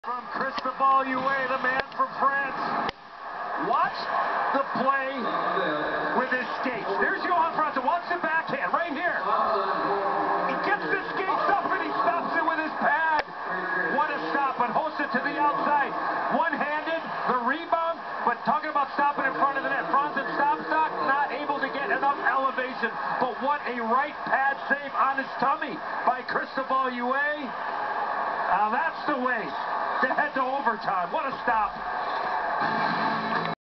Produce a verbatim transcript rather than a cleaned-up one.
From Christobal Huet, the man from France. Watch the play with his skates. There's Johan Franzen. Watch the backhand right here. He gets the skates up and he stops it with his pad. What a stop, but hosts it to the outside. One-handed, the rebound, but talking about stopping in front of the net. Franzen stop stock, not able to get enough elevation, but what a right pad save on his tummy by Christobal Huet. Now that's the way to head to overtime. What a stop.